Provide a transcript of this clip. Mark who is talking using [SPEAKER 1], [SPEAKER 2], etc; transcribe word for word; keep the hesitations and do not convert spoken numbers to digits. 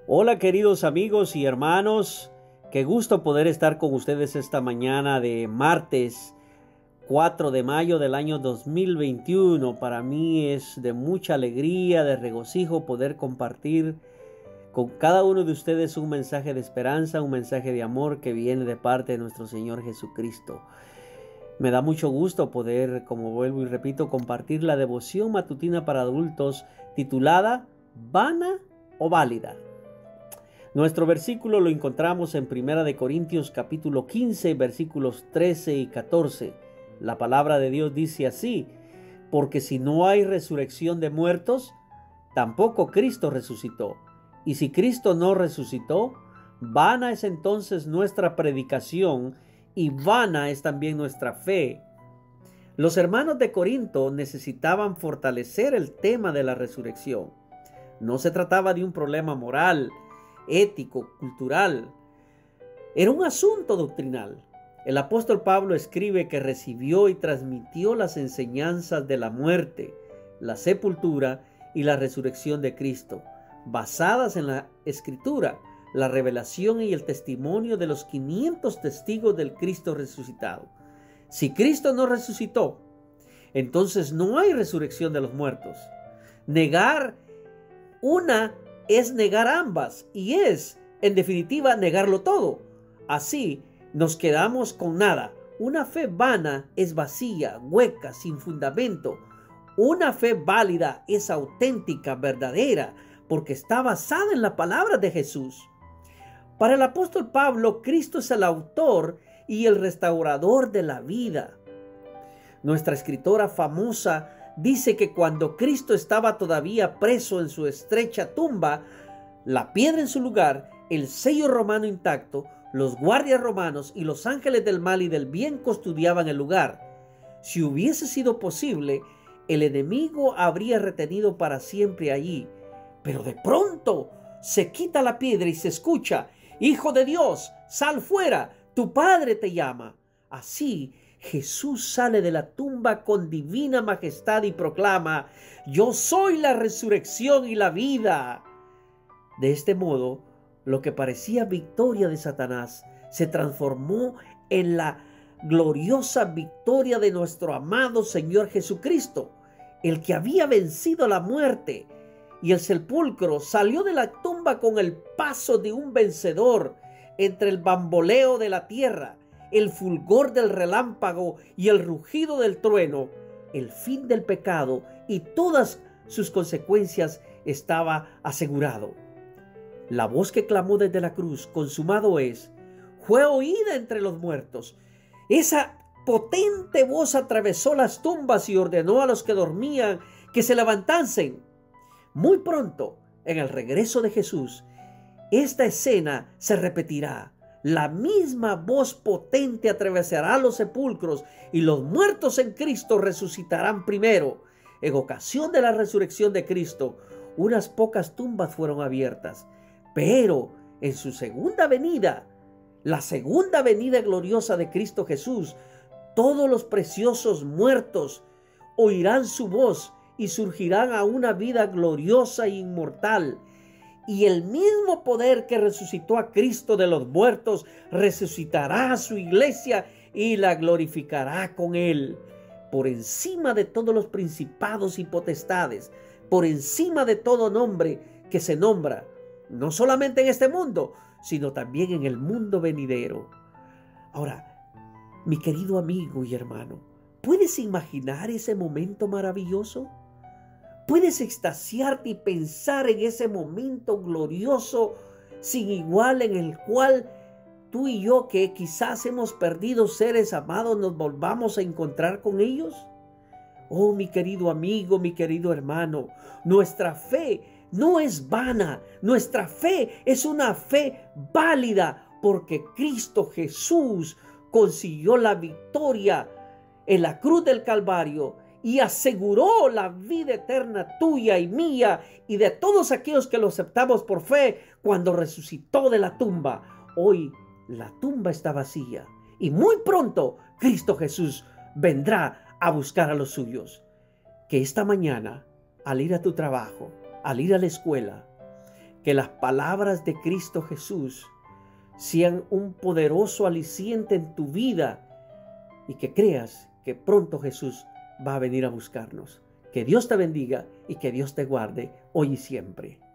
[SPEAKER 1] Hola queridos amigos y hermanos, qué gusto poder estar con ustedes esta mañana de martes cuatro de mayo del año dos mil veintiuno. Para mí es de mucha alegría, de regocijo poder compartir con cada uno de ustedes un mensaje de esperanza, un mensaje de amor que viene de parte de nuestro Señor Jesucristo. Me da mucho gusto poder, como vuelvo y repito, compartir la devoción matutina para adultos titulada ¿Vana o válida? Nuestro versículo lo encontramos en Primera de Corintios capítulo quince, versículos trece y catorce. La palabra de Dios dice así: porque si no hay resurrección de muertos, tampoco Cristo resucitó. Y si Cristo no resucitó, vana es entonces nuestra predicación y vana es también nuestra fe. Los hermanos de Corinto necesitaban fortalecer el tema de la resurrección. No se trataba de un problema moral, ético, cultural. Era un asunto doctrinal. El apóstol Pablo escribe que recibió y transmitió las enseñanzas de la muerte, la sepultura y la resurrección de Cristo, basadas en la Escritura, la revelación y el testimonio de los quinientos testigos del Cristo resucitado. Si Cristo no resucitó, entonces no hay resurrección de los muertos. Negar una es negar ambas y es, en definitiva, negarlo todo. Así nos quedamos con nada. Una fe vana es vacía, hueca, sin fundamento. Una fe válida es auténtica, verdadera, porque está basada en la palabra de Jesús. Para el apóstol Pablo, Cristo es el autor y el restaurador de la vida. Nuestra escritora famosa dice que cuando Cristo estaba todavía preso en su estrecha tumba, la piedra en su lugar, el sello romano intacto, los guardias romanos y los ángeles del mal y del bien custodiaban el lugar. Si hubiese sido posible, el enemigo habría retenido para siempre allí. Pero de pronto se quita la piedra y se escucha: Hijo de Dios, sal fuera, tu Padre te llama. Así Jesús sale de la tumba con divina majestad y proclama: yo soy la resurrección y la vida. De este modo, lo que parecía victoria de Satanás se transformó en la gloriosa victoria de nuestro amado Señor Jesucristo, el que había vencido la muerte y el sepulcro. Salió de la tumba con el paso de un vencedor. Entre el bamboleo de la tierra, el fulgor del relámpago y el rugido del trueno, el fin del pecado y todas sus consecuencias estaba asegurado. La voz que clamó desde la cruz: consumado es, fue oída entre los muertos. Esa potente voz atravesó las tumbas y ordenó a los que dormían que se levantasen. Muy pronto, en el regreso de Jesús, esta escena se repetirá. La misma voz potente atravesará los sepulcros y los muertos en Cristo resucitarán primero. En ocasión de la resurrección de Cristo, unas pocas tumbas fueron abiertas, pero en su segunda venida, la segunda venida gloriosa de Cristo Jesús, todos los preciosos muertos oirán su voz y surgirán a una vida gloriosa e inmortal. Y el mismo poder que resucitó a Cristo de los muertos resucitará a su iglesia y la glorificará con él. Por encima de todos los principados y potestades, por encima de todo nombre que se nombra, no solamente en este mundo, sino también en el mundo venidero. Ahora, mi querido amigo y hermano, ¿puedes imaginar ese momento maravilloso? ¿Puedes extasiarte y pensar en ese momento glorioso sin igual en el cual tú y yo, que quizás hemos perdido seres amados, nos volvamos a encontrar con ellos? Oh, mi querido amigo, mi querido hermano, nuestra fe no es vana, nuestra fe es una fe válida, porque Cristo Jesús consiguió la victoria en la cruz del Calvario y aseguró la vida eterna tuya y mía y de todos aquellos que lo aceptamos por fe cuando resucitó de la tumba. Hoy la tumba está vacía y muy pronto Cristo Jesús vendrá a buscar a los suyos. Que esta mañana, al ir a tu trabajo, al ir a la escuela, Que las palabras de Cristo Jesús sean un poderoso aliciente en tu vida y que creas que pronto Jesús va a venir a buscarnos. Que Dios te bendiga y que Dios te guarde hoy y siempre.